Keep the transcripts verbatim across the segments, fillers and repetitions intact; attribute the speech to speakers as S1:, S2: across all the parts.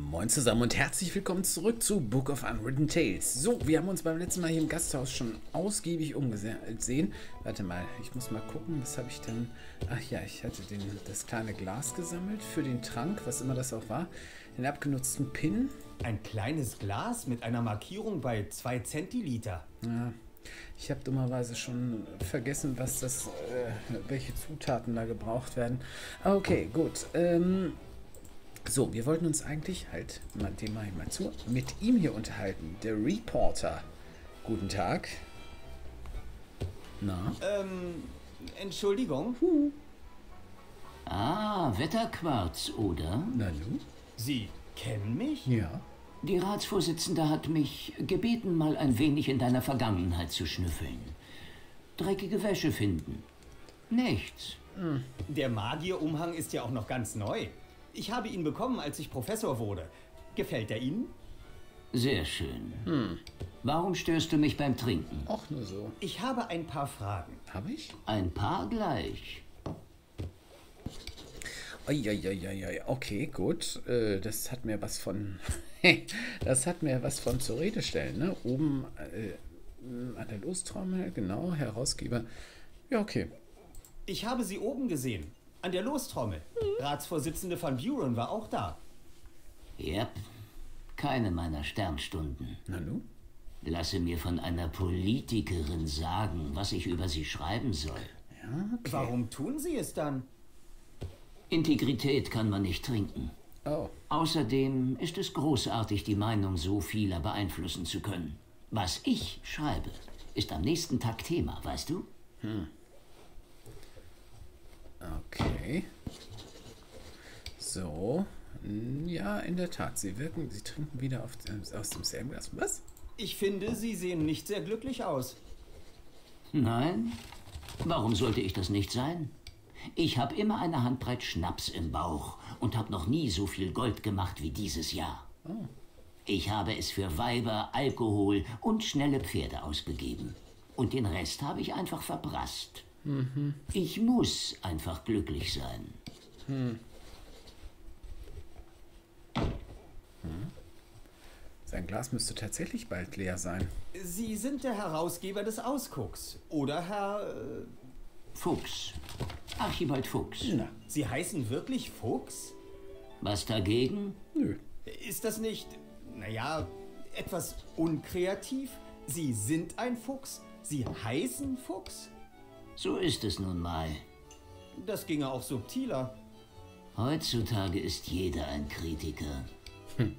S1: Moin zusammen und herzlich willkommen zurück zu Book of Unwritten Tales. So, wir haben uns beim letzten Mal hier im Gasthaus schon ausgiebig umgesehen. Warte mal, ich muss mal gucken, was habe ich denn... Ach ja, ich hatte den, das kleine Glas gesammelt für den Trank, was immer das auch war. Den abgenutzten Pin.
S2: Ein kleines Glas mit einer Markierung bei zwei Zentiliter.
S1: Ja, ich habe dummerweise schon vergessen, was das, äh, welche Zutaten da gebraucht werden. Okay, gut. Ähm... So, wir wollten uns eigentlich, halt, mal, dem mache ich mal zu, mit ihm hier unterhalten. Der Reporter. Guten Tag. Na?
S2: Ähm, Entschuldigung.
S1: Huh.
S3: Ah, Wetterquarz, oder?
S1: Na nun?
S2: Sie kennen mich?
S1: Ja.
S3: Die Ratsvorsitzende hat mich gebeten, mal ein wenig in deiner Vergangenheit zu schnüffeln. Dreckige Wäsche finden. Nichts.
S2: Hm. Der Magierumhang ist ja auch noch ganz neu. Ich habe ihn bekommen, als ich Professor wurde. Gefällt er Ihnen?
S3: Sehr schön. Hm. Warum störst du mich beim Trinken?
S1: Auch nur so.
S2: Ich habe ein paar Fragen.
S1: Habe ich?
S3: Ein paar gleich.
S1: Eieieiei. Okay, gut. Äh, das hat mir was von... das hat mir was von zur Rede stellen, ne? Oben äh, an der Lostrommel, genau, Herausgeber. Ja, okay.
S2: Ich habe Sie oben gesehen. An der Lostrommel. Ratsvorsitzende van Buren war auch da.
S3: Yep. Keine meiner Sternstunden.
S1: Na nun?
S3: Lasse mir von einer Politikerin sagen, was ich über sie schreiben soll.
S1: Ja, okay.
S2: Warum tun Sie es dann?
S3: Integrität kann man nicht trinken.
S1: Oh.
S3: Außerdem ist es großartig, die Meinung so vieler beeinflussen zu können. Was ich schreibe, ist am nächsten Tag Thema, weißt du?
S1: Hm. Okay. So. Ja, in der Tat. Sie wirken, sie trinken wieder auf, aus demselben Glas. Was?
S2: Ich finde, Sie sehen nicht sehr glücklich aus.
S3: Nein? Warum sollte ich das nicht sein? Ich habe immer eine Handbreit Schnaps im Bauch und habe noch nie so viel Gold gemacht wie dieses Jahr.
S1: Oh.
S3: Ich habe es für Weiber, Alkohol und schnelle Pferde ausgegeben. Und den Rest habe ich einfach verprasst.
S1: Mhm.
S3: Ich muss einfach glücklich sein.
S1: Hm. Hm. Sein Glas müsste tatsächlich bald leer sein.
S2: Sie sind der Herausgeber des Ausgucks, oder Herr... Äh
S3: Fuchs. Archibald Fuchs.
S1: Na.
S2: Sie heißen wirklich Fuchs?
S3: Was dagegen?
S1: Nö.
S2: Ist das nicht, naja, etwas unkreativ? Sie sind ein Fuchs? Sie heißen Fuchs?
S3: So ist es nun mal.
S2: Das ginge auch subtiler.
S3: Heutzutage ist jeder ein Kritiker.
S1: Hm.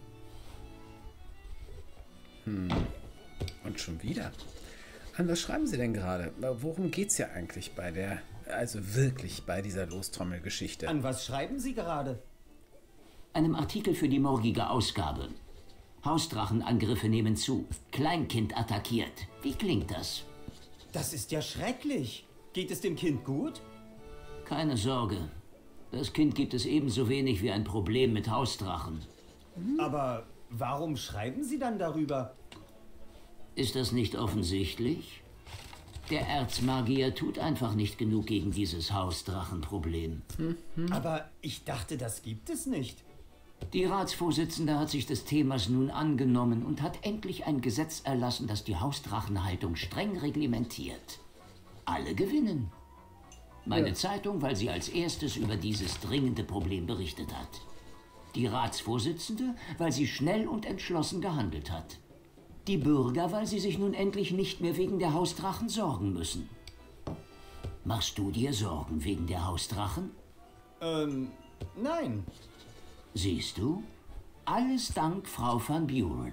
S1: Hm. Und schon wieder. An was schreiben Sie denn gerade? Worum geht's ja eigentlich bei der, also wirklich bei dieser Lostrommel-Geschichte?
S2: An was schreiben Sie gerade?
S3: Einem Artikel für die morgige Ausgabe. Hausdrachenangriffe nehmen zu. Kleinkind attackiert. Wie klingt das?
S2: Das ist ja schrecklich. Geht es dem Kind gut?
S3: Keine Sorge. Das Kind gibt es ebenso wenig wie ein Problem mit Hausdrachen.
S2: Aber warum schreiben Sie dann darüber?
S3: Ist das nicht offensichtlich? Der Erzmagier tut einfach nicht genug gegen dieses Hausdrachenproblem.
S2: Mhm. Aber ich dachte, das gibt es nicht.
S3: Die Ratsvorsitzende hat sich des Themas nun angenommen und hat endlich ein Gesetz erlassen, das die Hausdrachenhaltung streng reglementiert. Alle gewinnen. Meine ja. Zeitung, weil sie als erstes über dieses dringende Problem berichtet hat. Die Ratsvorsitzende, weil sie schnell und entschlossen gehandelt hat. Die Bürger, weil sie sich nun endlich nicht mehr wegen der Hausdrachen sorgen müssen. Machst du dir Sorgen wegen der Hausdrachen?
S2: Ähm, nein.
S3: Siehst du? Alles dank Frau van Buren.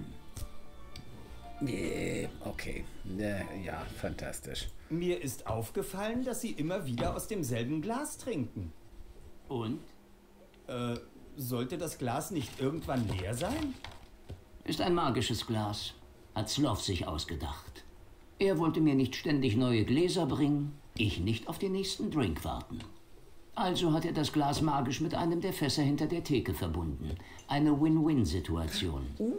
S1: Okay, ja, fantastisch.
S2: Mir ist aufgefallen, dass Sie immer wieder aus demselben Glas trinken.
S3: Und?
S2: Äh, sollte das Glas nicht irgendwann leer sein?
S3: Ist ein magisches Glas. Hat Sloth sich ausgedacht. Er wollte mir nicht ständig neue Gläser bringen, ich nicht auf den nächsten Drink warten. Also hat er das Glas magisch mit einem der Fässer hinter der Theke verbunden. Eine Win-Win-Situation.
S1: Uh.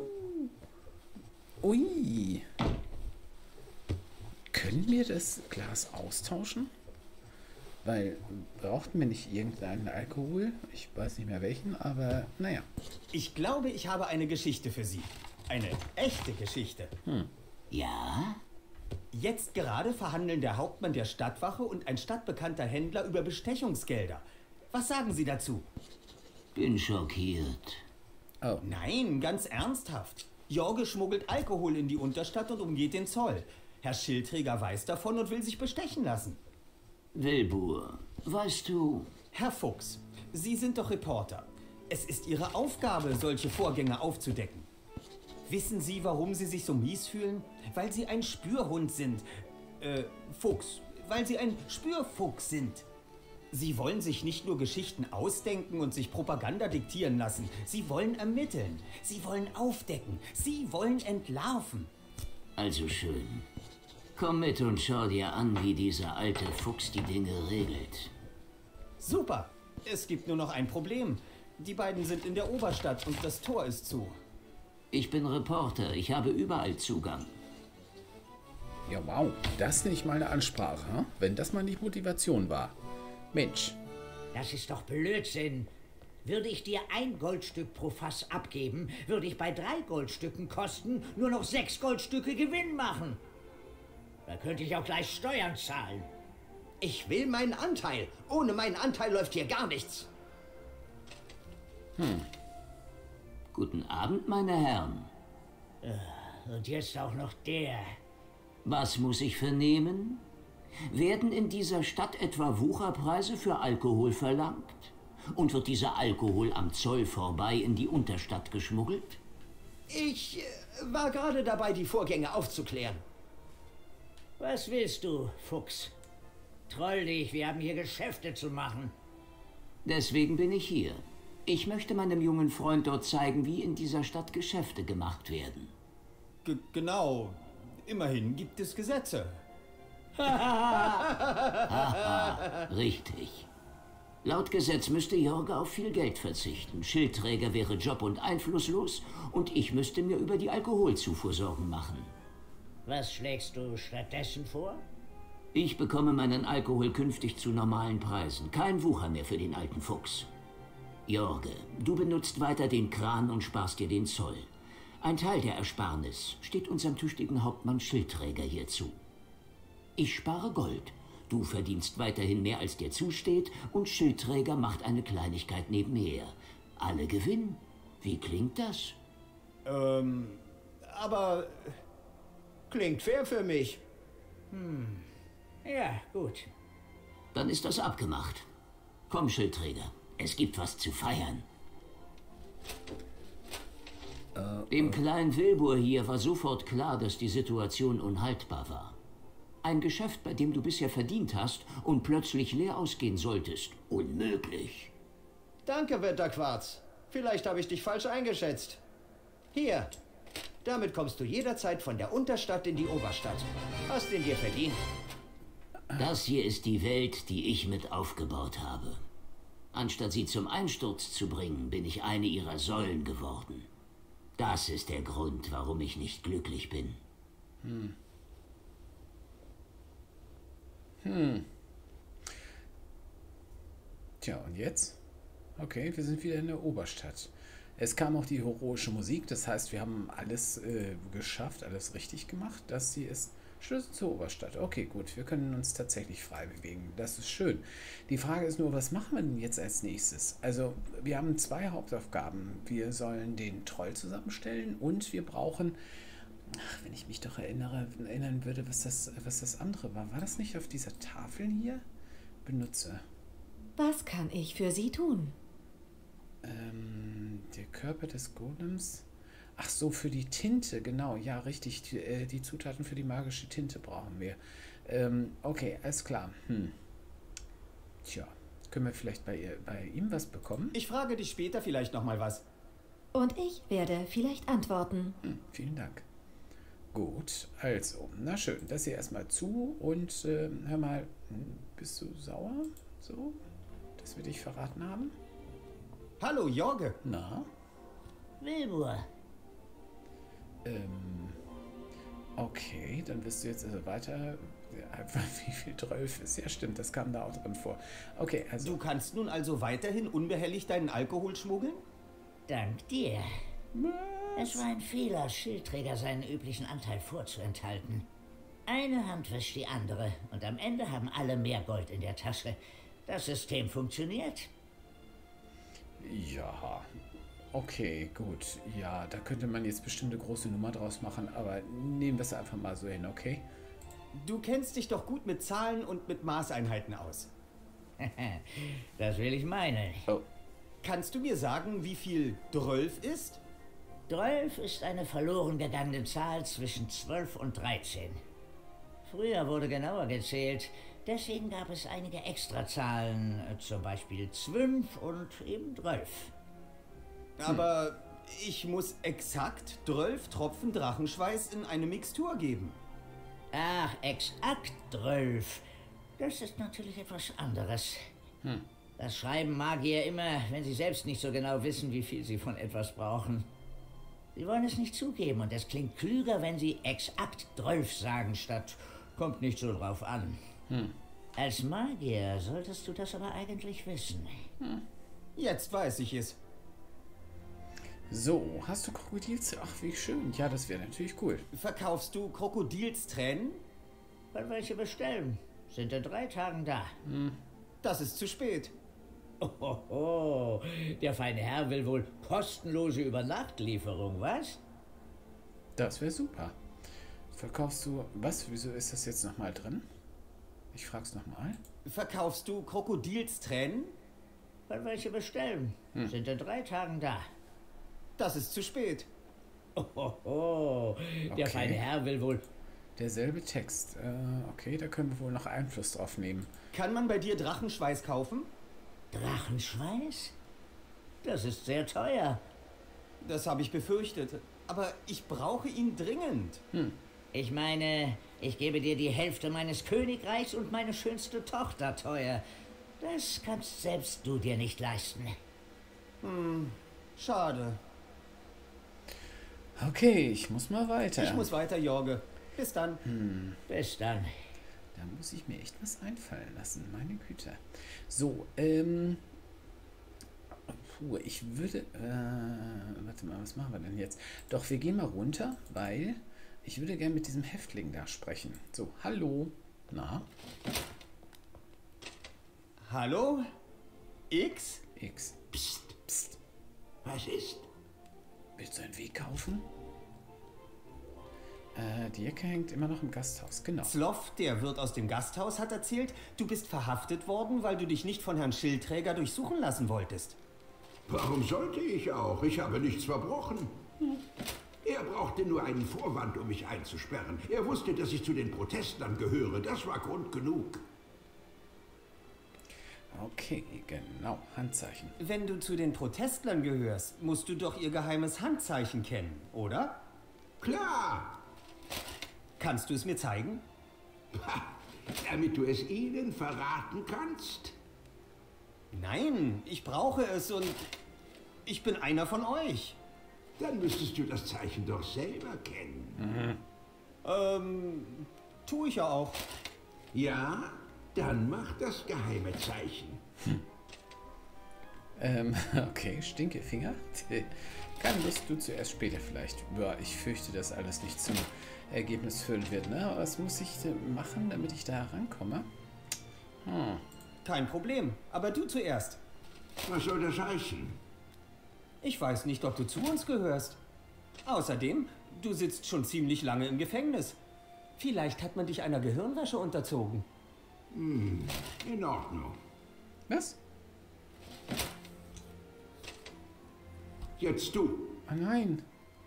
S1: Ui. Können wir das Glas austauschen? Weil, brauchten wir nicht irgendeinen Alkohol? Ich weiß nicht mehr welchen, aber naja.
S2: Ich glaube, ich habe eine Geschichte für Sie. Eine echte Geschichte.
S1: Hm.
S3: Ja?
S2: Jetzt gerade verhandeln der Hauptmann der Stadtwache und ein stadtbekannter Händler über Bestechungsgelder. Was sagen Sie dazu?
S3: Bin schockiert.
S1: Oh.
S2: Nein, ganz ernsthaft. Jorge schmuggelt Alkohol in die Unterstadt und umgeht den Zoll. Herr Schildträger weiß davon und will sich bestechen lassen.
S3: Wilbur, weißt du...
S2: Herr Fuchs, Sie sind doch Reporter. Es ist Ihre Aufgabe, solche Vorgänge aufzudecken. Wissen Sie, warum Sie sich so mies fühlen? Weil Sie ein Spürhund sind. Äh, Fuchs. Weil Sie ein Spürfuchs sind. Sie wollen sich nicht nur Geschichten ausdenken und sich Propaganda diktieren lassen. Sie wollen ermitteln. Sie wollen aufdecken. Sie wollen entlarven.
S3: Also schön. Komm mit und schau dir an, wie dieser alte Fuchs die Dinge regelt.
S2: Super. Es gibt nur noch ein Problem. Die beiden sind in der Oberstadt und das Tor ist zu.
S3: Ich bin Reporter. Ich habe überall Zugang.
S1: Ja, wow. Das nicht mal eine Ansprache, hm? Wenn das mal nicht Motivation war. Mensch.
S4: Das ist doch Blödsinn. Würde ich dir ein Goldstück pro Fass abgeben, würde ich bei drei Goldstücken Kosten nur noch sechs Goldstücke Gewinn machen. Da könnte ich auch gleich Steuern zahlen.
S5: Ich will meinen Anteil. Ohne meinen Anteil läuft hier gar nichts.
S1: Hm.
S3: Guten Abend, meine Herren.
S4: Und jetzt auch noch der.
S3: Was muss ich vernehmen? Werden in dieser Stadt etwa Wucherpreise für Alkohol verlangt? Und wird dieser Alkohol am Zoll vorbei in die Unterstadt geschmuggelt?
S5: Ich äh, war gerade dabei, die Vorgänge aufzuklären.
S4: Was willst du, Fuchs? Troll dich, wir haben hier Geschäfte zu machen.
S3: Deswegen bin ich hier. Ich möchte meinem jungen Freund dort zeigen, wie in dieser Stadt Geschäfte gemacht werden.
S2: G genau. Immerhin gibt es Gesetze.
S3: Haha, richtig. Laut Gesetz müsste Jorge auf viel Geld verzichten. Schildträger wäre job- und einflusslos und ich müsste mir über die Alkoholzufuhr Sorgen machen.
S4: Was schlägst du stattdessen vor?
S3: Ich bekomme meinen Alkohol künftig zu normalen Preisen. Kein Wucher mehr für den alten Fuchs. Jorge, du benutzt weiter den Kran und sparst dir den Zoll. Ein Teil der Ersparnis steht unserem tüchtigen Hauptmann Schildträger hier zu. Ich spare Gold. Du verdienst weiterhin mehr, als dir zusteht, und Schildträger macht eine Kleinigkeit nebenher. Alle gewinnen. Wie klingt das?
S5: Ähm, aber klingt fair für mich.
S4: Hm. Ja, gut.
S3: Dann ist das abgemacht. Komm, Schildträger. Es gibt was zu feiern.
S1: Äh,
S3: Dem kleinen Wilbur hier war sofort klar, dass die Situation unhaltbar war. Ein Geschäft, bei dem du bisher verdient hast und plötzlich leer ausgehen solltest. Unmöglich.
S5: Danke, Wetterquarz. Vielleicht habe ich dich falsch eingeschätzt. Hier, damit kommst du jederzeit von der Unterstadt in die Oberstadt. Hast den dir verdient.
S3: Das hier ist die Welt, die ich mit aufgebaut habe. Anstatt sie zum Einsturz zu bringen, bin ich eine ihrer Säulen geworden. Das ist der Grund, warum ich nicht glücklich bin.
S1: Hm. Hm. Tja, und jetzt? Okay, wir sind wieder in der Oberstadt. Es kam auch die heroische Musik, das heißt, wir haben alles äh, geschafft, alles richtig gemacht. Das hier ist Schlüssel zur Oberstadt. Okay, gut, wir können uns tatsächlich frei bewegen. Das ist schön. Die Frage ist nur, was machen wir denn jetzt als nächstes? Also, wir haben zwei Hauptaufgaben. Wir sollen den Troll zusammenstellen und wir brauchen... Ach, wenn ich mich doch erinnere, erinnern würde, was das, was das andere war. War das nicht auf dieser Tafel hier? Benutze.
S6: Was kann ich für Sie tun?
S1: Ähm, der Körper des Golems. Ach so, für die Tinte, genau. Ja, richtig. Die, äh, die Zutaten für die magische Tinte brauchen wir. Ähm, okay, alles klar. Hm. Tja, können wir vielleicht bei, ihr, bei ihm was bekommen?
S2: Ich frage dich später vielleicht noch mal was.
S6: Und ich werde vielleicht antworten.
S1: Hm, vielen Dank. Gut, also, na schön, das hier erstmal zu und äh, hör mal, bist du sauer? So, dass wir dich verraten haben?
S2: Hallo, Jorge.
S1: Na?
S4: Wilbur.
S1: Ähm, okay, dann wirst du jetzt also weiter wie viel Drölf ist. Ja, stimmt, das kam da auch drin vor. Okay, also...
S2: Du kannst nun also weiterhin unbehelligt deinen Alkohol schmuggeln?
S4: Dank dir. Es war ein Fehler, Schildträger seinen üblichen Anteil vorzuenthalten. Eine Hand wäscht die andere und am Ende haben alle mehr Gold in der Tasche. Das System funktioniert.
S1: Ja, okay, gut. Ja, da könnte man jetzt bestimmt eine große Nummer draus machen, aber nehmen wir es einfach mal so hin, okay?
S2: Du kennst dich doch gut mit Zahlen und mit Maßeinheiten aus.
S4: Das will ich meinen.
S1: Oh.
S2: Kannst du mir sagen, wie viel Drölf ist?
S4: Drölf ist eine verloren gegangene Zahl zwischen zwölf und dreizehn. Früher wurde genauer gezählt, deswegen gab es einige Extrazahlen, zum Beispiel zwölf und eben Drölf.
S2: Aber ich muss exakt zwölf Tropfen Drachenschweiß in eine Mixtur geben.
S4: Ach, exakt Drölf. Das ist natürlich etwas anderes.
S1: Hm.
S4: Das schreiben Magier immer, wenn sie selbst nicht so genau wissen, wie viel sie von etwas brauchen. Sie wollen es nicht zugeben und es klingt klüger, wenn sie exakt Drölf sagen, statt kommt nicht so drauf an.
S1: Hm.
S4: Als Magier solltest du das aber eigentlich wissen.
S1: Hm.
S2: Jetzt weiß ich es.
S1: So, hast du Krokodils? Ach, wie schön. Ja, das wäre natürlich cool.
S2: Verkaufst du Krokodilstränen?
S4: Wann welche bestellen? Sind in drei Tagen da.
S1: Hm.
S2: Das ist zu spät.
S4: Ohoho, der feine Herr will wohl kostenlose Übernachtlieferung, was?
S1: Das wäre super. Verkaufst du... Was? Wieso ist das jetzt nochmal drin? Ich frag's nochmal.
S2: Verkaufst du Krokodilstränen?
S4: Wann welche bestellen? Hm. Sind in drei Tagen da.
S2: Das ist zu spät.
S4: Ohoho, der
S1: Okay.
S4: feine Herr will wohl...
S1: Derselbe Text. Äh, okay, da können wir wohl noch Einfluss drauf nehmen.
S2: Kann man bei dir Drachenschweiß kaufen?
S4: Drachenschweiß? Das ist sehr teuer.
S2: Das habe ich befürchtet. Aber ich brauche ihn dringend.
S1: Hm.
S4: Ich meine, ich gebe dir die Hälfte meines Königreichs und meine schönste Tochter teuer. Das kannst selbst du dir nicht leisten.
S2: Hm, schade.
S1: Okay, ich muss mal weiter.
S2: Ich muss weiter, Jorge. Bis dann.
S1: Hm.
S4: Bis dann.
S1: Da muss ich mir echt was einfallen lassen, meine Güte. So, ähm... Puh, ich würde... Äh, warte mal, was machen wir denn jetzt? Doch, wir gehen mal runter, weil ich würde gerne mit diesem Häftling da sprechen. So, hallo. Na?
S2: Hallo? X?
S1: X.
S3: Psst,
S1: Psst.
S3: was ist?
S1: Willst du einen Weg kaufen? Äh, die Jacke hängt immer noch im Gasthaus, genau.
S2: Zloff, der Wirt aus dem Gasthaus, hat erzählt, du bist verhaftet worden, weil du dich nicht von Herrn Schildträger durchsuchen lassen wolltest.
S7: Warum sollte ich auch? Ich habe nichts verbrochen. Er brauchte nur einen Vorwand, um mich einzusperren. Er wusste, dass ich zu den Protestlern gehöre. Das war Grund genug.
S1: Okay, genau, Handzeichen.
S2: Wenn du zu den Protestlern gehörst, musst du doch ihr geheimes Handzeichen kennen, oder?
S7: Klar!
S2: Kannst du es mir zeigen?
S7: Ha, damit du es ihnen verraten kannst?
S2: Nein, ich brauche es und ich bin einer von euch.
S7: Dann müsstest du das Zeichen doch selber kennen.
S1: Mhm.
S2: Ähm, tue ich ja auch.
S7: Ja, dann mach das geheime Zeichen.
S1: Hm. Ähm, okay, Stinkefinger. Keine Lust, du zuerst, später vielleicht. Boah, ich fürchte, dass alles nicht zum Ergebnis führen wird, ne? Aber was muss ich machen, damit ich da rankomme? Hm.
S2: Kein Problem, aber du zuerst.
S7: Was soll das heißen?
S2: Ich weiß nicht, ob du zu uns gehörst. Außerdem, du sitzt schon ziemlich lange im Gefängnis. Vielleicht hat man dich einer Gehirnwäsche unterzogen.
S7: Hm, in Ordnung.
S1: Was?
S7: Jetzt du.
S1: Oh nein.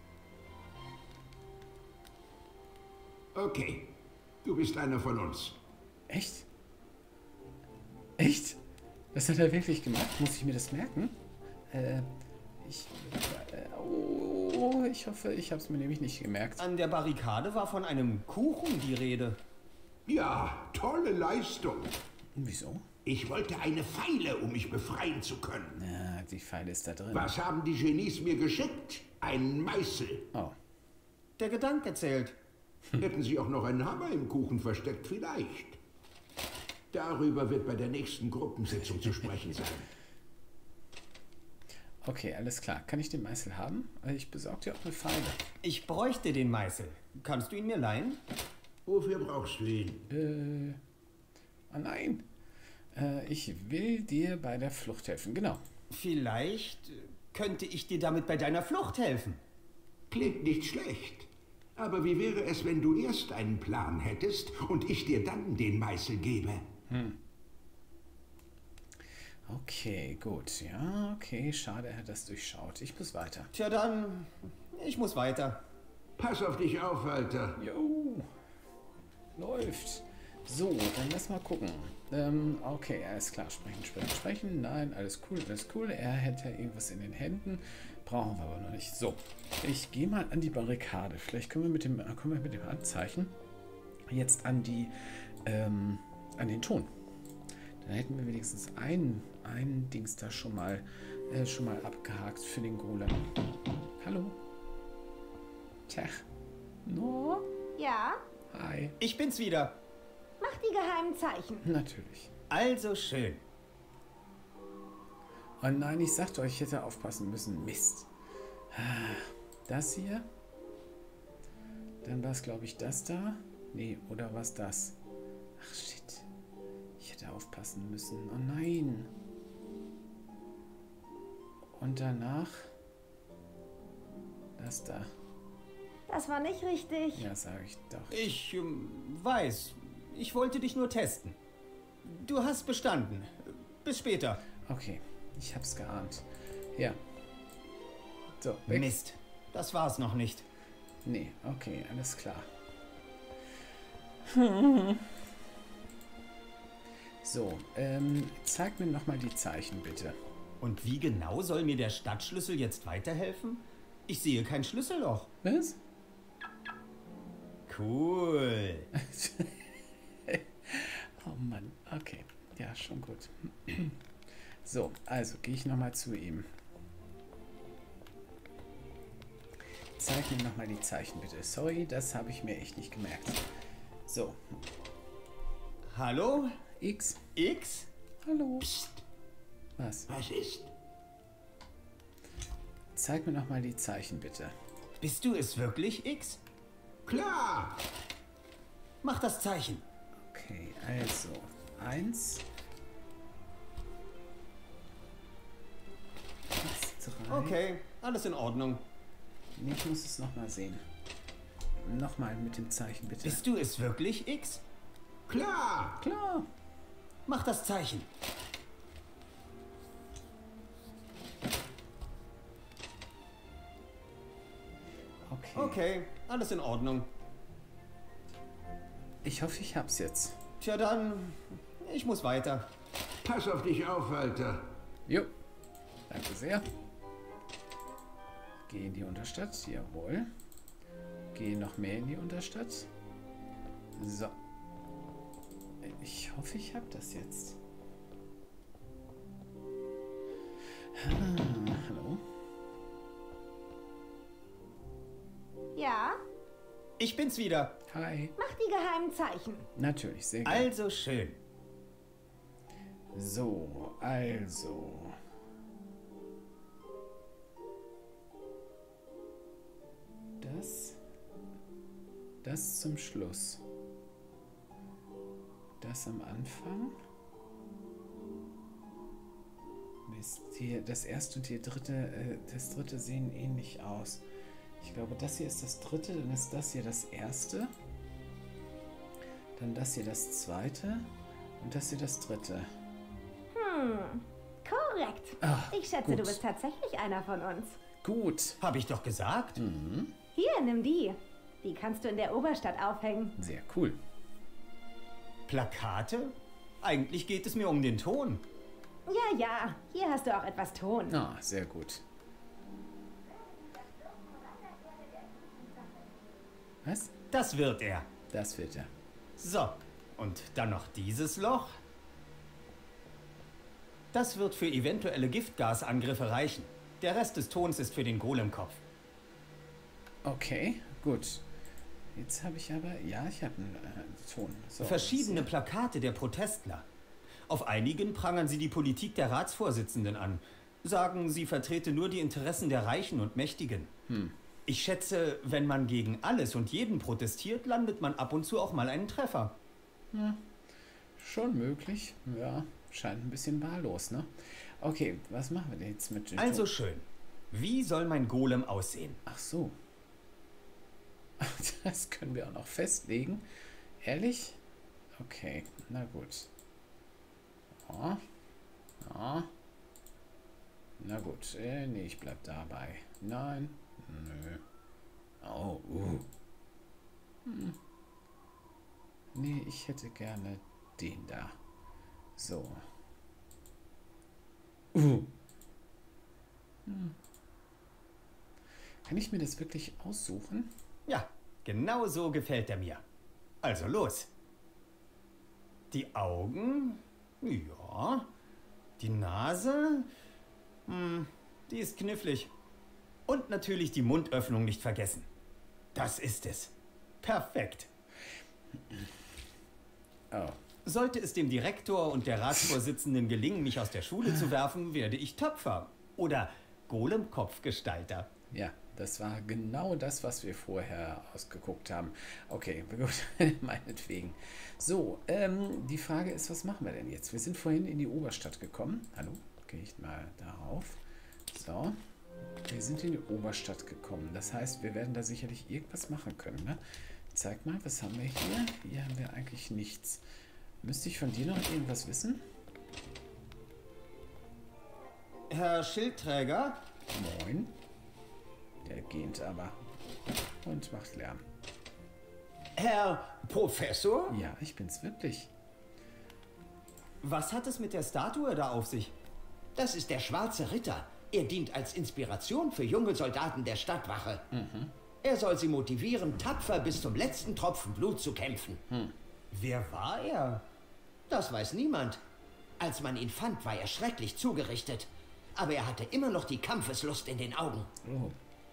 S7: Okay, du bist einer von uns.
S1: Echt? Echt? Das hat er wirklich gemacht? Muss ich mir das merken? Äh, ich... Äh, oh, ich hoffe, ich habe es mir nämlich nicht gemerkt.
S2: An der Barrikade war von einem Kuchen die Rede.
S7: Ja, tolle Leistung.
S1: Wieso?
S7: Ich wollte eine Feile, um mich befreien zu können.
S1: Ja, die Pfeile ist da drin.
S7: Was haben die Genies mir geschickt? Einen Meißel.
S1: Oh.
S2: Der Gedanke zählt.
S7: Hätten Sie auch noch einen Hammer im Kuchen versteckt, vielleicht. Darüber wird bei der nächsten Gruppensitzung zu sprechen sein.
S1: Okay, alles klar. Kann ich den Meißel haben? Ich besorge dir auch eine Pfeile.
S2: Ich bräuchte den Meißel. Kannst du ihn mir leihen?
S7: Wofür brauchst du ihn?
S1: Äh, oh nein. Äh, ich will dir bei der Flucht helfen, genau.
S2: Vielleicht könnte ich dir damit bei deiner Flucht helfen.
S7: Klingt nicht schlecht. Aber wie wäre es, wenn du erst einen Plan hättest und ich dir dann den Meißel gebe?
S1: Hm. Okay, gut. Ja, okay. Schade, er hat das durchschaut. Ich muss weiter.
S2: Tja, dann, ich muss weiter.
S7: Pass auf dich auf, Alter.
S1: Jo. Läuft. So, dann lass mal gucken. Ähm, okay, alles klar. Sprechen, sprechen, sprechen. Nein, alles cool, alles cool. Er hätte irgendwas in den Händen. Brauchen wir aber noch nicht. So, ich gehe mal an die Barrikade. Vielleicht können wir mit dem, können wir mit dem Anzeichen jetzt an die, ähm, an den Ton. Dann hätten wir wenigstens ein, ein Dings da schon mal, äh, schon mal abgehakt für den Golem. Hallo? Tja. No?
S6: Ja?
S1: Hi.
S2: Ich bin's wieder.
S6: Mach die geheimen Zeichen.
S1: Natürlich.
S2: Also schön.
S1: Oh nein, ich sagte euch, ich hätte aufpassen müssen. Mist. Das hier. Dann war es, glaube ich, das da. Nee, oder was das? Ach, shit. Ich hätte aufpassen müssen. Oh nein. Und danach das da.
S6: Das war nicht richtig.
S1: Ja, sage ich doch.
S2: Ich ähm, weiß. Ich wollte dich nur testen. Du hast bestanden. Bis später.
S1: Okay, ich hab's geahnt. Ja. So, weg.
S2: Mist. Das war's noch nicht.
S1: Nee, okay, alles klar. So, ähm, zeig mir nochmal die Zeichen, bitte.
S2: Und wie genau soll mir der Stadtschlüssel jetzt weiterhelfen? Ich sehe kein Schlüsselloch.
S1: Was?
S2: Cool.
S1: Oh Mann, okay. Ja, schon gut. So, also gehe ich nochmal zu ihm. Zeig mir nochmal die Zeichen, bitte. Sorry, das habe ich mir echt nicht gemerkt. So,
S2: Hallo?
S1: X.
S2: X?
S1: Hallo.
S7: Psst,
S1: Was?
S7: was ist?
S1: Zeig mir nochmal die Zeichen, bitte.
S2: Bist du es wirklich, X?
S7: Klar!
S2: Mach das Zeichen.
S1: Okay, also eins. Drei.
S2: Okay, alles in Ordnung.
S1: Nee, ich muss es nochmal sehen. Nochmal mit dem Zeichen, bitte.
S2: Bist du es wirklich, X?
S7: Klar!
S1: Klar.
S2: Mach das Zeichen.
S1: Okay.
S2: Okay, alles in Ordnung.
S1: Ich hoffe, ich hab's jetzt.
S2: Tja dann, ich muss weiter.
S7: Pass auf dich auf, Alter.
S1: Jo. Danke sehr. Geh in die Unterstadt. Jawohl. Geh noch mehr in die Unterstadt. So. Ich hoffe, ich habe das jetzt. Ah, hallo?
S6: Ja?
S2: Ich bin's wieder.
S1: Hi.
S6: Mach die geheimen Zeichen.
S1: Natürlich, sehr gerne.
S2: Also schön.
S1: So, also. Das. Das zum Schluss. Das am Anfang. Mist, hier, das erste und die dritte, äh, das dritte sehen ähnlich aus. Ich glaube, das hier ist das dritte, dann ist das hier das erste. Dann das hier das zweite und das hier das dritte.
S6: Hm, korrekt.
S1: Ah,
S6: ich schätze,
S1: gut.
S6: du bist tatsächlich einer von uns.
S1: Gut.
S2: Hab ich doch gesagt.
S6: Hier, nimm die. Die kannst du in der Oberstadt aufhängen.
S1: Sehr cool.
S2: Plakate? Eigentlich geht es mir um den Ton.
S6: Ja, ja, hier hast du auch etwas Ton.
S1: Ah, sehr gut. Was?
S2: Das wird er.
S1: Das wird er.
S2: So, und dann noch dieses Loch. Das wird für eventuelle Giftgasangriffe reichen. Der Rest des Tons ist für den Golemkopf.
S1: Okay, gut. Jetzt habe ich aber... Ja, ich habe einen äh, Ton. So,
S2: Verschiedene Plakate der Protestler. Auf einigen prangern sie die Politik der Ratsvorsitzenden an. Sagen, sie vertrete nur die Interessen der Reichen und Mächtigen.
S1: Hm.
S2: Ich schätze, wenn man gegen alles und jeden protestiert, landet man ab und zu auch mal einen Treffer.
S1: Hm. Schon möglich. Ja, scheint ein bisschen wahllos, ne? Okay, was machen wir denn jetzt mit dem
S2: Also
S1: Ton?
S2: schön. Wie soll mein Golem aussehen?
S1: Ach so. Das können wir auch noch festlegen. Ehrlich? Okay, na gut. Ja. Ja. Na gut, äh, nee, ich bleib dabei. Nein. Nö. Oh, uh. Hm. Nee, ich hätte gerne den da. So. Uh. Hm. Kann ich mir das wirklich aussuchen?
S2: Ja, genau so gefällt er mir. Also los. Die Augen? Ja. Die Nase? Hm, die ist knifflig. Und natürlich die Mundöffnung nicht vergessen. Das ist es. Perfekt.
S1: Oh.
S2: Sollte es dem Direktor und der Ratsvorsitzenden gelingen, mich aus der Schule zu werfen, werde ich Töpfer. Oder Golem-Kopfgestalter.
S1: Ja, das war genau das, was wir vorher ausgeguckt haben. Okay, gut, meinetwegen. So, ähm, die Frage ist, was machen wir denn jetzt? Wir sind vorhin in die Oberstadt gekommen. Hallo, gehe ich mal darauf. So, wir sind in die Oberstadt gekommen. Das heißt, wir werden da sicherlich irgendwas machen können, ne? Zeig mal, was haben wir hier? Hier haben wir eigentlich nichts. Müsste ich von dir noch irgendwas wissen?
S2: Herr Schildträger?
S1: Moin. Der gähnt aber und macht Lärm.
S5: Herr Professor?
S1: Ja, ich bin's wirklich.
S2: Was hat es mit der Statue da auf sich?
S5: Das ist der Schwarze Ritter. Er dient als Inspiration für junge Soldaten der Stadtwache.
S1: Mhm.
S5: Er soll sie motivieren, tapfer bis zum letzten Tropfen Blut zu kämpfen.
S1: Hm.
S2: Wer war er?
S5: Das weiß niemand. Als man ihn fand, war er schrecklich zugerichtet. Aber er hatte immer noch die Kampfeslust in den Augen.
S1: Oh.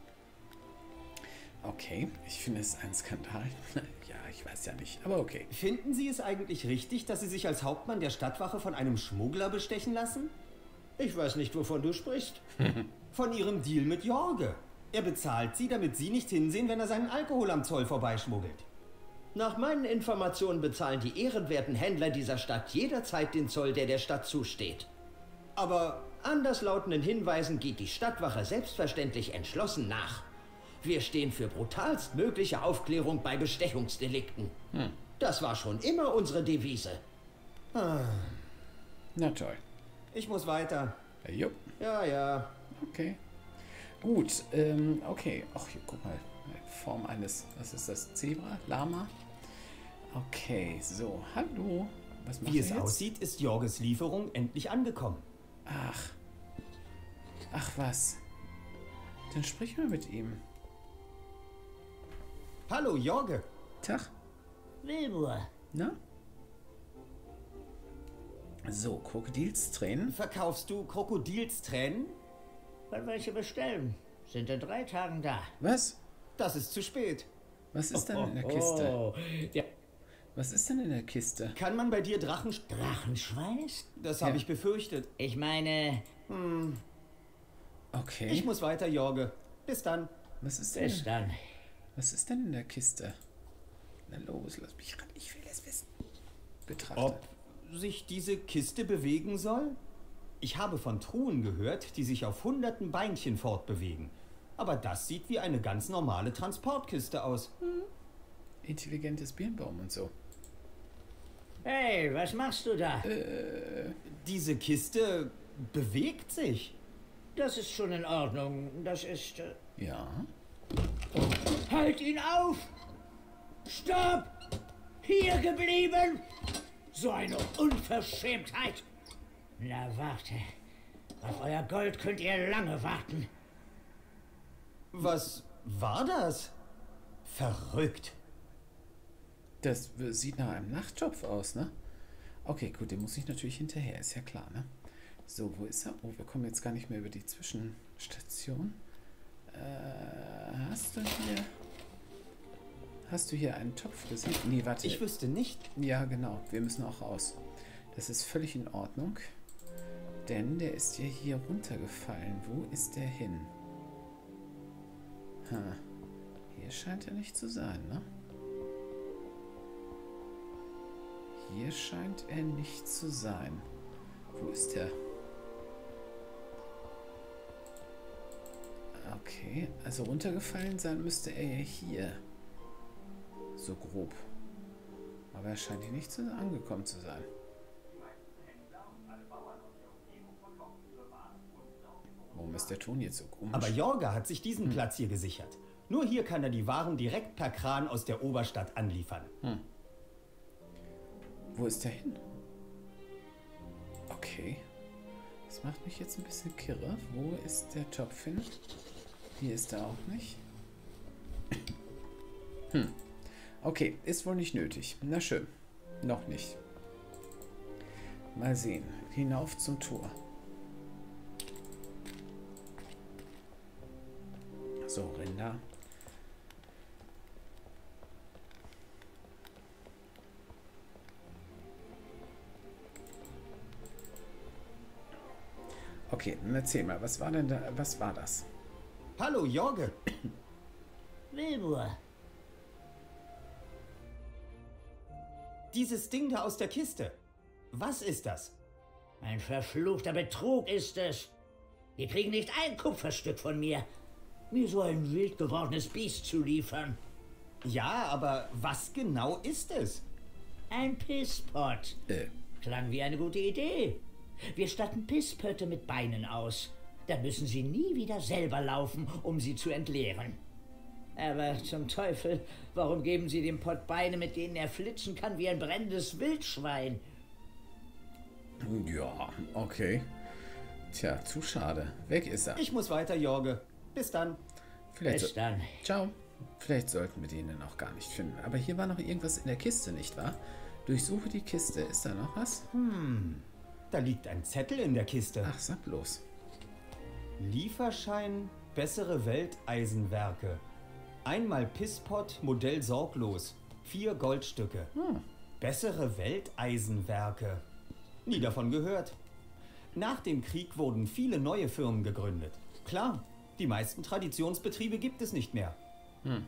S1: Okay, ich finde es ein Skandal. Ja, ich weiß ja nicht, aber okay.
S2: Finden Sie es eigentlich richtig, dass Sie sich als Hauptmann der Stadtwache von einem Schmuggler bestechen lassen?
S5: Ich weiß nicht, wovon du sprichst.
S2: Von Ihrem Deal mit Jorge. Er bezahlt Sie, damit Sie nicht hinsehen, wenn er seinen Alkohol am Zoll vorbeischmuggelt.
S5: Nach meinen Informationen bezahlen die ehrenwerten Händler dieser Stadt jederzeit den Zoll, der der Stadt zusteht.
S2: Aber
S5: anderslautenden Hinweisen geht die Stadtwache selbstverständlich entschlossen nach. Wir stehen für brutalstmögliche Aufklärung bei Bestechungsdelikten.
S1: Hm.
S5: Das war schon immer unsere Devise.
S2: Ah,
S1: Na toll.
S2: ich muss weiter.
S1: Ja, jupp.
S5: Ja, ja.
S1: Okay. Gut, ähm, okay. Ach, hier, guck mal. Form eines, was ist das? Zebra? Lama? Okay, so. Hallo. Was macht
S2: Wie
S1: ihr
S2: es
S1: jetzt?
S2: aussieht, ist Jorges Lieferung endlich angekommen.
S1: Ach. Ach, was? Dann sprich mal mit ihm.
S2: Hallo, Jorge.
S1: Tag.
S4: Wilbur,
S1: Na? So, Krokodilstränen.
S2: Verkaufst du Krokodilstränen?
S4: wann welche bestellen? Sind in drei Tagen da.
S1: Was?
S2: Das ist zu spät.
S1: Was ist denn in der Kiste?
S4: Oh, ja.
S1: Was ist denn in der Kiste?
S2: Kann man bei dir Drachen...
S4: Drachenschweiß?
S2: Das habe
S1: Ja.
S2: ich befürchtet.
S4: Ich meine,
S2: Hm,
S1: Okay.
S2: ich muss weiter, Jorge. Bis dann.
S1: Was ist denn?
S4: bis dann.
S1: Was ist denn in der Kiste? Na los, lass mich ran. Ich will es wissen. Betrachte.
S2: Ob sich diese Kiste bewegen soll? Ich habe von Truhen gehört, die sich auf hunderten Beinchen fortbewegen. Aber das sieht wie eine ganz normale Transportkiste aus.
S1: Intelligentes Birnbaum und so.
S4: Hey, was machst du da?
S2: Diese Kiste bewegt sich.
S4: Das ist schon in Ordnung. Das ist... Äh,
S1: Ja.
S4: halt ihn auf! Stopp! Hier geblieben! So eine Unverschämtheit! Na, warte. Auf euer Gold könnt ihr lange warten.
S2: Was war das? Verrückt.
S1: Das sieht nach einem Nachttopf aus, ne? Okay, gut, den muss ich natürlich hinterher, ist ja klar, ne? So, wo ist er? Oh, wir kommen jetzt gar nicht mehr über die Zwischenstation. Äh, hast du hier... Hast du hier einen Topf gesehen? Nee, warte.
S2: Ich wüsste nicht.
S1: Ja, genau. Wir müssen auch raus. Das ist völlig in Ordnung. Denn der ist ja hier runtergefallen. Wo ist der hin? Ha. Hier scheint er nicht zu sein, ne? Hier scheint er nicht zu sein. Wo ist er? Okay, also runtergefallen sein müsste er ja hier. So grob. Aber er scheint hier nicht zu, angekommen zu sein. Warum ist der Ton jetzt so komisch?
S2: Aber Jorge hat sich diesen hm. Platz hier gesichert. Nur hier kann er die Waren direkt per Kran aus der Oberstadt anliefern.
S1: Hm. Wo ist der hin? Okay. Das macht mich jetzt ein bisschen kirre. Wo ist der Topf hin? Hier ist er auch nicht. Hm. Okay, ist wohl nicht nötig. Na schön. Noch nicht. Mal sehen. Hinauf zum Tor. So, Rinder. Okay, erzähl mal, was war denn da, was war das?
S2: Hallo, Jorge.
S4: Wilbur.
S2: Dieses Ding da aus der Kiste. Was ist das?
S4: Ein verfluchter Betrug ist es. Wir kriegen nicht ein Kupferstück von mir, mir so ein wild gewordenes Biest zu liefern.
S2: Ja, aber was genau ist es?
S4: Ein Pisspot.
S1: Äh.
S4: Klang wie eine gute Idee. Wir statten Pisspötte mit Beinen aus. Dann müssen sie nie wieder selber laufen, um sie zu entleeren. Aber zum Teufel, warum geben sie dem Pott Beine, mit denen er flitzen kann wie ein brennendes Wildschwein?
S1: Ja, okay. Tja, zu schade. Weg ist er.
S2: Ich muss weiter, Jorge. Bis dann.
S1: Vielleicht
S4: Bis dann.
S1: Ciao. Vielleicht sollten wir den dann auch gar nicht finden. Aber hier war noch irgendwas in der Kiste, nicht wahr? Durchsuche die Kiste. Ist da noch was?
S2: Hm. Da liegt ein Zettel in der Kiste.
S1: Ach, sag bloß.
S2: Lieferschein, bessere Welteisenwerke. Einmal Pisspot, Modell sorglos. Vier Goldstücke.
S1: Hm.
S2: Bessere Welteisenwerke. Nie davon gehört. Nach dem Krieg wurden viele neue Firmen gegründet. Klar, die meisten Traditionsbetriebe gibt es nicht mehr.
S1: Hm.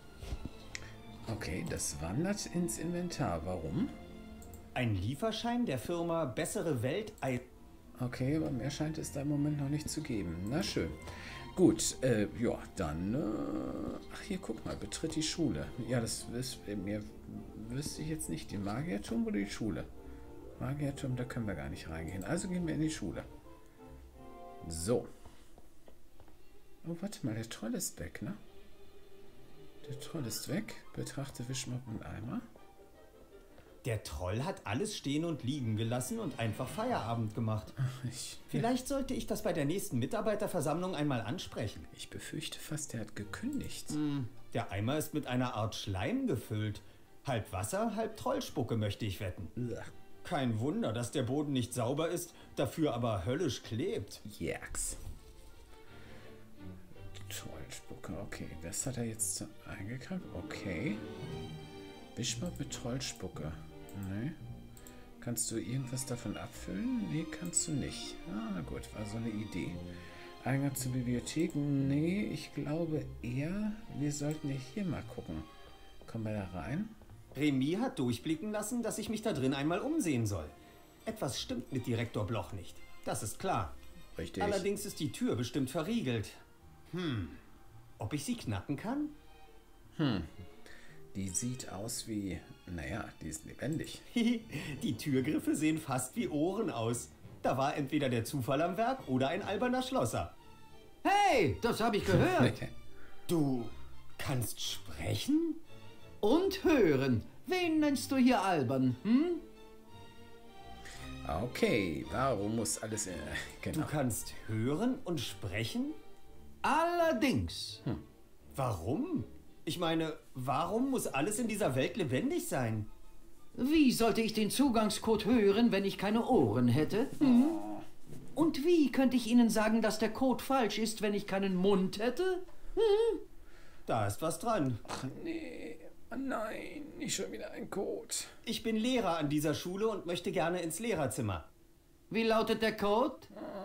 S1: Okay, das wandert ins Inventar. Warum?
S2: Ein Lieferschein der Firma Bessere Welteisen.
S1: Okay, aber mehr scheint es da im Moment noch nicht zu geben. Na schön. Gut, äh, ja, dann... Äh, ach, hier, guck mal, betritt die Schule. Ja, das ist mir... Wüsste ich jetzt nicht, den Magierturm oder die Schule? Magierturm, da können wir gar nicht reingehen. Also gehen wir in die Schule. So. Oh, warte mal, der Troll ist weg, ne? Der Troll ist weg. Betrachte Wischmopp und Eimer.
S2: Der Troll hat alles stehen und liegen gelassen und einfach Feierabend gemacht.
S1: Ach, ich,
S2: Vielleicht sollte ich das bei der nächsten Mitarbeiterversammlung einmal ansprechen.
S1: Ich befürchte fast, der hat gekündigt.
S2: Hm, der Eimer ist mit einer Art Schleim gefüllt. Halb Wasser, halb Trollspucke, möchte ich wetten.
S1: Ugh.
S2: Kein Wunder, dass der Boden nicht sauber ist, dafür aber höllisch klebt.
S1: Jacks. Trollspucke, okay. Das hat er jetzt eingekauft. Okay. Wischmopp mit Trollspucke. Nee. Kannst du irgendwas davon abfüllen? Nee, kannst du nicht. Ah, na gut, war so eine Idee. Eingang zur Bibliothek? Nee, ich glaube eher, wir sollten ja hier mal gucken. Kommen wir da rein?
S2: Remy hat durchblicken lassen, dass ich mich da drin einmal umsehen soll. Etwas stimmt mit Direktor Bloch nicht. Das ist klar.
S1: Richtig.
S2: Allerdings ist die Tür bestimmt verriegelt. Hm. Ob ich sie knacken kann?
S1: Hm. Die sieht aus wie... Naja, die ist lebendig.
S2: Die Türgriffe sehen fast wie Ohren aus. Da war entweder der Zufall am Werk oder ein alberner Schlosser.
S8: Hey, das habe ich gehört.
S2: Du kannst sprechen?
S8: Und hören. Wen nennst du hier albern, hm?
S1: Okay, warum muss alles... Äh, genau.
S2: Du kannst hören und sprechen?
S8: Allerdings.
S1: Hm.
S2: Warum? Ich meine, warum muss alles in dieser Welt lebendig sein?
S8: Wie sollte ich den Zugangscode hören, wenn ich keine Ohren hätte? Hm? Und wie könnte ich Ihnen sagen, dass der Code falsch ist, wenn ich keinen Mund hätte? Hm?
S2: Da ist was dran.
S1: Ach nee. Oh nein, nicht schon wieder ein Code.
S2: Ich bin Lehrer an dieser Schule und möchte gerne ins Lehrerzimmer.
S8: Wie lautet der Code?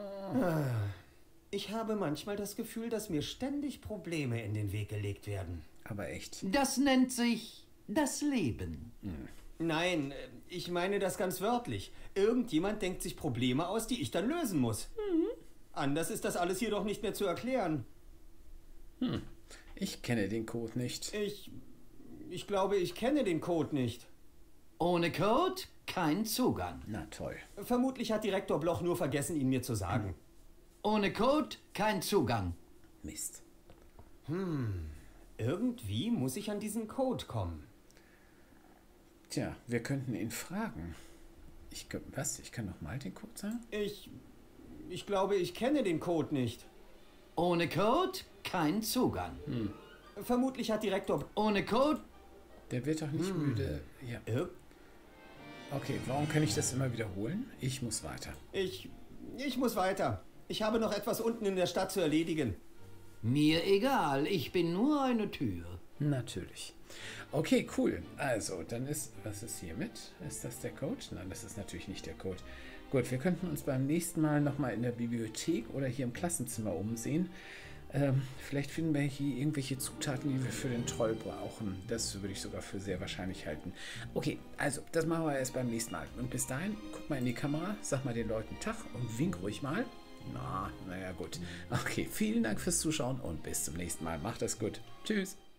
S2: Ich habe manchmal das Gefühl, dass mir ständig Probleme in den Weg gelegt werden.
S1: Aber echt.
S8: Das nennt sich das Leben.
S2: Nein, ich meine das ganz wörtlich. Irgendjemand denkt sich Probleme aus, die ich dann lösen muss. Anders ist das alles hier doch nicht mehr zu erklären.
S1: Hm. Ich kenne den Code nicht.
S2: Ich... Ich glaube, ich kenne den Code nicht.
S8: Ohne Code kein Zugang.
S1: Na toll.
S2: Vermutlich hat Direktor Bloch nur vergessen, ihn mir zu sagen.
S8: Ohne Code kein Zugang.
S1: Mist.
S2: Hm. Irgendwie muss ich an diesen Code kommen.
S1: Tja, wir könnten ihn fragen. Ich, was? Ich kann noch mal den Code sagen?
S2: Ich... Ich glaube, ich kenne den Code nicht.
S8: Ohne Code kein Zugang.
S1: Hm.
S2: Vermutlich hat Direktor...
S8: Ohne Code...
S1: Der wird doch nicht hm. müde. Ja. Okay, warum kann ich das immer wiederholen? Ich muss weiter.
S2: Ich... Ich muss weiter. Ich habe noch etwas unten in der Stadt zu erledigen.
S8: Mir egal, ich bin nur eine Tür.
S1: Natürlich. Okay, cool. Also, dann ist... Was ist hiermit? Ist das der Code? Nein, das ist natürlich nicht der Code. Gut, wir könnten uns beim nächsten Mal nochmal in der Bibliothek oder hier im Klassenzimmer umsehen. Ähm, vielleicht finden wir hier irgendwelche Zutaten, die wir für den Troll brauchen. Das würde ich sogar für sehr wahrscheinlich halten. Okay, also, das machen wir erst beim nächsten Mal. Und bis dahin, guck mal in die Kamera, sag mal den Leuten Tag und wink ruhig mal. Na, naja, gut. Okay, vielen Dank fürs Zuschauen und bis zum nächsten Mal. Macht es gut. Tschüss.